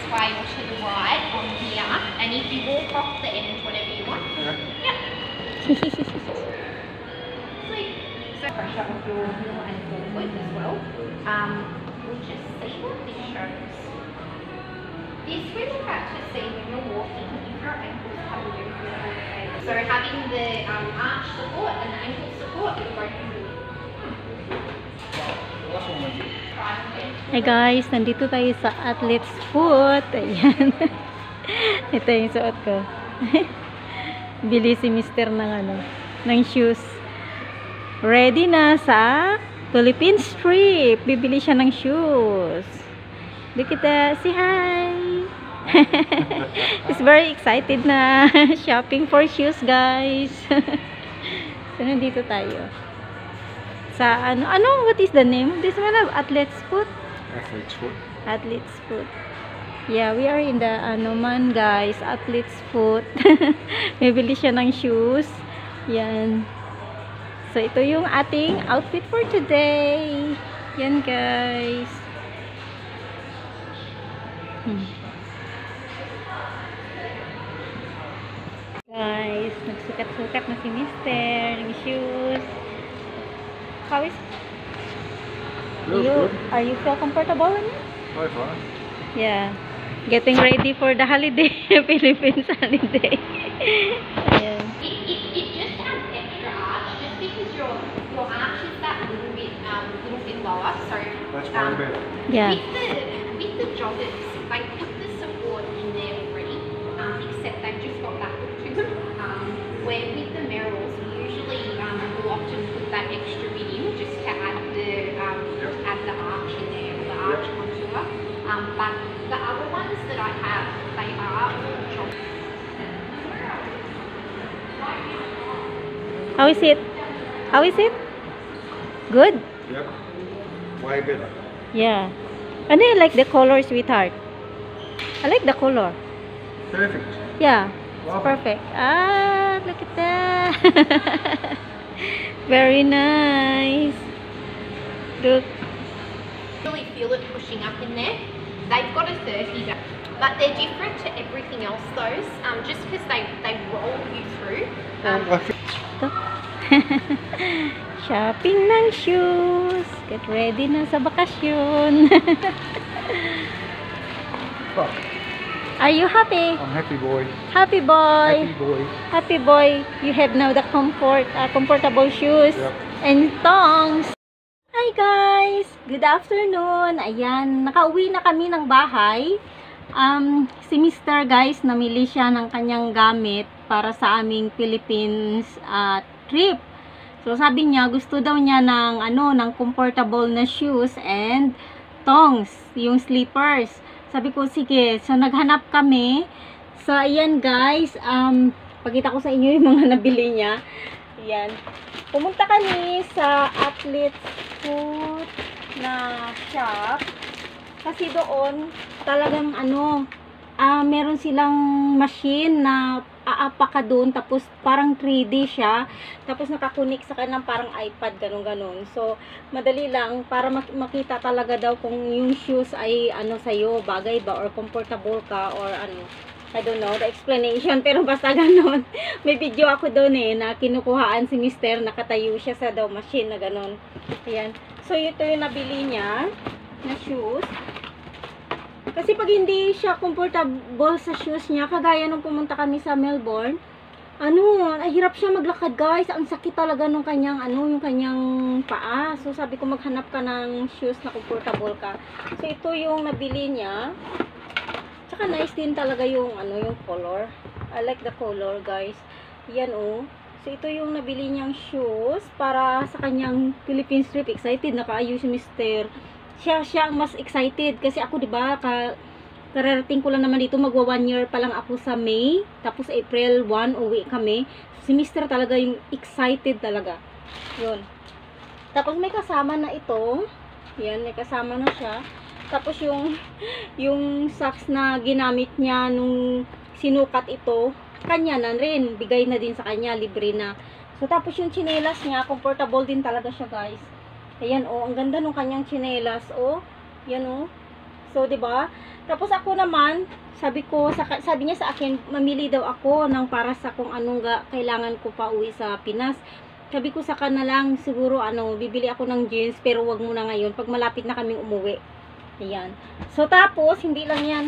way or to the right on here, and if you walk off the end, whatever you want. Yeah. So pressure of your heel and forefoot as well. We'll just see what this shows. This we look at to see when you're walking if your ankles have a little bit of okay. So having the arch support and the ankle support will both be really good. Hey guys, nandito tayo sa Athlete's Foot. Ayan. Ito yung suot ko. Bili si Mr. ng shoes. Ready na sa Philippines trip. Bibili siya ng shoes. Look at that. Say hi. He's very excited na shopping for shoes, guys. So, nandito tayo. Sa what is the name of this one? Athlete's Foot? Athlete's Foot. Athlete's Foot. Yeah, we are in the guys, Athlete's Foot. Bibili siya ng shoes. Yan. So, ito yung ating outfit for today. Yan, guys. Guys, nagsukat-sukat na si Mr. ng shoes. How is are you feel comfortable in it? Oh, fine. Yeah. Getting ready for the holiday, Philippines holiday. Ayan. It just has extra arch, just because your arch is that little bit lower. So That's way better. Yeah. with the joggers, they put the support in there already, except they've just got that hook to them. Where with the Merrells, we usually will often put that extra bit in just to add the arch in there, or the arch contour. But the other ones that I have, they are all joggers. How is it? How is it? Good? Yep. Way better. Yeah. And I like the color, sweetheart. I like the color. Perfect. Yeah. It's Wow. perfect. Ah, look at that. Very nice. Look. Really feel it pushing up in there. They've got a 30, but they're different to everything else. Those, just because they roll you through. Shopping ng shoes. Get ready na sa bakasyon. Oh, Are you happy? I'm happy boy. Happy boy. Happy boy. Happy boy. You have now the comfortable shoes Yep. and thongs. Hi guys! Good afternoon. Ayan, nakauwi na kami ng bahay. Si Mr. guys, namili siya ng kanyang gamit para sa aming Philippines trip. So sabi niya, gusto daw niya ng comfortable na shoes and thongs, yung slippers. Sabi ko, sige. So naghanap kami. So ayan guys, pakita ko sa inyo yung mga nabili niya. Ayan. Pumunta kami sa Athlete's Foot na shop. Kasi doon, talagang meron silang machine na aapa ka doon. Tapos parang 3D siya. Tapos nakakunik sa kanang parang iPad, ganun-ganun. So, madali lang para makita talaga daw kung yung shoes ay sa'yo, bagay ba or comfortable ka or I don't know the explanation, pero basta ganun. May video ako doon na kinukuhaan si Mr. Nakatayo siya sa daw machine na ganun. Ayan. So, ito yung nabili niya na shoes. Kasi pag hindi siya comfortable sa shoes niya, kagaya nung pumunta kami sa Melbourne, hirap siya maglakad guys. Ang sakit talaga nung kanyang, yung kanyang paa. So, sabi ko maghanap ka ng shoes na comfortable ka. So, ito yung nabili niya. Tsaka nice din talaga yung yung color. I like the color, guys. Yan So ito yung nabili niyang shoes para sa kanyang Philippines trip. Excited na kaayo si Mr. Siya ang mas excited kasi ako 'di ba, kararating ko lang naman dito, magwa 1 year pa lang ako sa May. Tapos April 1 uwi kami. Si Mr. talaga yung excited talaga. 'Yun. Tapos may kasama na ito. Yan, may kasama na siya. Tapos yung socks na ginamit niya nung sinukat ito, kanya na rin, bigay na din sa kanya, libre na. So tapos yung tsinelas niya, comfortable din talaga siya guys. Ayan ang ganda nung kanyang tsinelas Yan So, 'di ba? Tapos ako naman, sabi niya sa akin, mamili daw ako ng para sa kung anong kailangan ko pa uwi sa Pinas. Sabi ko sa na lang, siguro bibili ako ng jeans, pero wag muna ngayon, pag malapit na kaming umuwi. Ayan. So, tapos, hindi lang yan.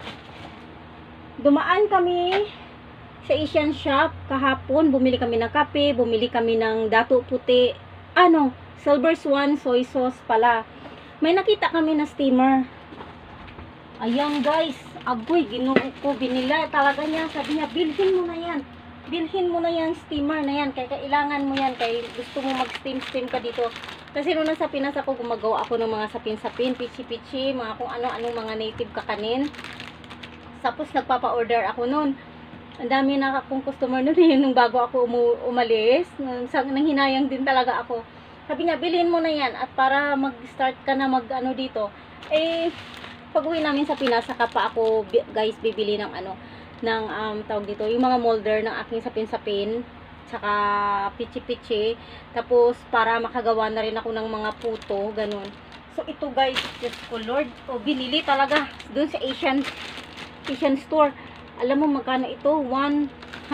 Dumaan kami sa Asian shop kahapon, bumili kami ng kape, bumili kami ng dato puti, Silver Swan soy sauce pala. May nakita kami na steamer. Ayan guys, agoy, ginoo ko, binila talaga niya. Sabi niya, bilhin mo na yan. Bilhin mo na yan, steamer na yan. Kaya kailangan mo yan. Kaya gusto mo mag-steam ka dito. Kasi nung nasa Pinas ako, gumagawa ako ng mga sapin-sapin, pichi-pichi, mga kung ano-anong mga native kakanin. Tapos nagpapa-order ako nun. Ang dami na akong customer nun yun nung bago ako umalis. Nanghinayang din talaga ako. Sabi niya, bilhin mo na yan. At para mag-start ka na dito. Pag uwi namin sa Pinas, saka pa ako guys bibili ng tawag dito, yung mga molder ng aking sapin-sapin, saka pichi-pichi, tapos para makagawa na rin ako ng mga puto, ganun. So ito guys, just ko Lord, binili talaga dun sa Asian store. Alam mo magkano ito? $100.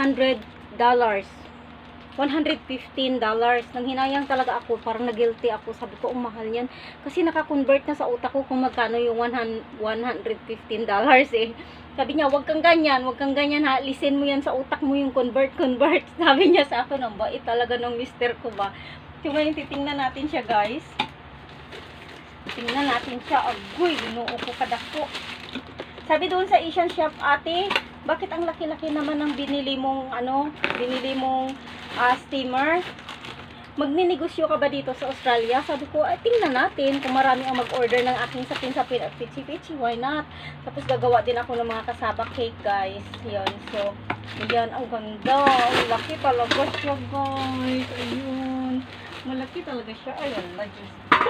$115. Nanghinayang talaga ako, parang na-guilty ako. Sabi ko, mahal yan. Kasi naka-convert na sa utak ko kung magkano yung $115 eh. Sabi niya, wag kang ganyan ha. Listen mo yan sa utak mo yung convert. Sabi niya sa akin, ang bait talaga ng mister ko ba. So ngayon, titingnan natin siya guys. Tingnan natin siya. Agoy, ginoo ko kadako. Sabi doon sa Asian shop, ate, bakit ang laki-laki naman ng binili mong steamer? Magninegosyo ka ba dito sa Australia? Sabi ko, tingnan natin kung marami ang mag-order ng aking sapin-sapin at pichi-pichi, why not? Tapos gagawa din ako ng mga kasaba cake guys. Yan, so yan, ang ganda, ang laki talaga siya guys. Ayun, malaki talaga siya. Ayun, malaki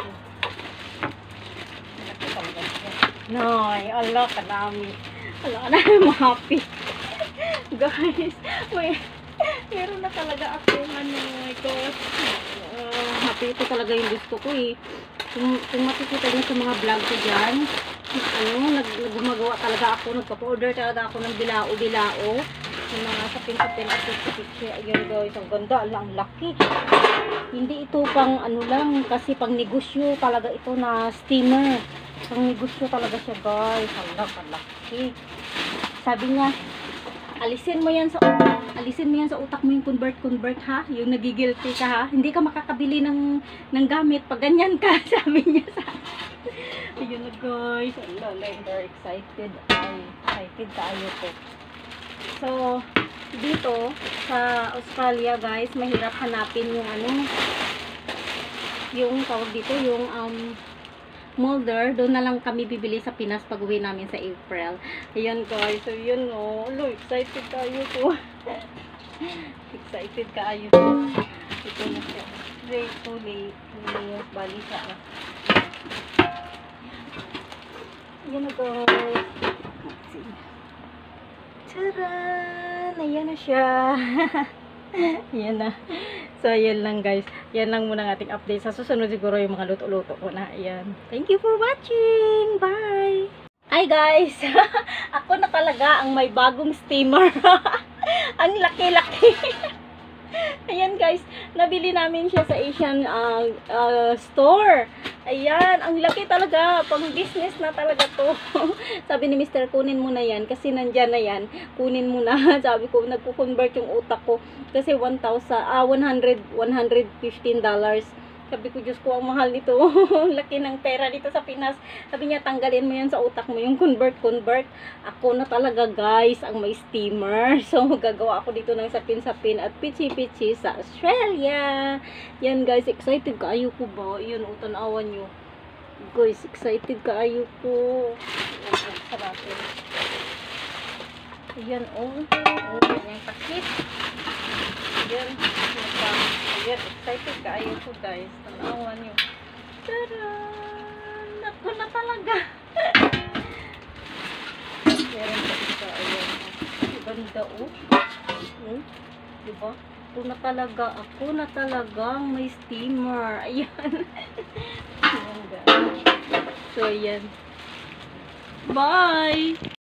talaga siya. Nay, ala, kadami. Ala, I'm happy. Guys, meron na talaga ako happy. Ito talaga yung gusto ko eh. Kung makikita nyo sa mga vlog ko dyan, gumagawa talaga ako, nagpa-order talaga ako ng bilao-bilao. Yung mga sapin-sapin at pichi-pichi. Ayun guys, ang ganda, ang laki. Hindi ito pang lang, kasi pang negosyo talaga ito na steamer. Pang negosyo talaga siya guys. Ang laki. Sabi niya, alisin mo yan sa utak mo yung convert ha, yung nagigilty ka ha, hindi ka makakabili ng gamit pag ganyan ka. Sabi niya sa ayun na guys, I'm very excited. Excited tayo po. So dito sa Australia guys, mahirap hanapin yung tawag dito, yung molder. Doon na lang kami bibili sa Pinas pag uwi namin sa April. Ayan guys, so yun excited kayo po. Excited kayo po. Ito na siya. Way too late. Balisa na. Ayan na guys. Taran! Ayan na siya. Ayan na. So, ayan lang guys. Yan lang muna ng ating update. Sa susunod siguro yung mga luto-luto ko na. Ayan. Thank you for watching. Bye! Hi guys! Ako na talaga ang may bagong steamer. Ang laki-laki. Ayan guys. Nabili namin siya sa Asian store. Ayan. Ang laki talaga. Pang business na talaga to. Sabi ni Mr. kunin mo na yan. Kasi nandyan na yan. Kunin mo na. Sabi ko, nagpo-convert yung utak ko. Kasi $115. Sabi ko, Diyos ko, ang mahal nito. Laki ng pera dito sa Pinas. Sabi niya, tanggalin mo yan sa utak mo. Yung convert. Ako na talaga guys, ang may steamer. So, magagawa ako dito ng sapin-sapin at pichi-pichi sa Australia. Yan guys, excited kaayo ko ba? Yun, utanawan nyo. Guys, excited kaayo ko. Sa natin. Ayan, yung pakit. Ayan, excited kaayo ko guys. Tanawan nyo. Taran! Ako na talaga. Meron pa ito. Ayan. Ganda diba? Ako na talagang may steamer. Ayan. Ayan guys. So, ayan. Bye!